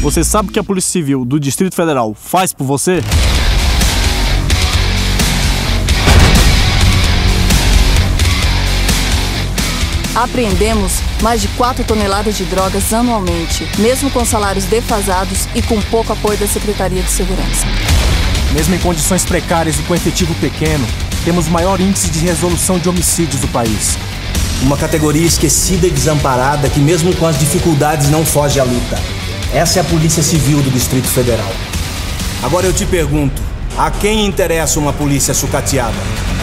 Você sabe o que a Polícia Civil do Distrito Federal faz por você? Apreendemos mais de 4 toneladas de drogas anualmente, mesmo com salários defasados e com pouco apoio da Secretaria de Segurança. Mesmo em condições precárias e com efetivo pequeno, temos o maior índice de resolução de homicídios do país. Uma categoria esquecida e desamparada que mesmo com as dificuldades não foge à luta. Essa é a Polícia Civil do Distrito Federal. Agora eu te pergunto, a quem interessa uma polícia sucateada?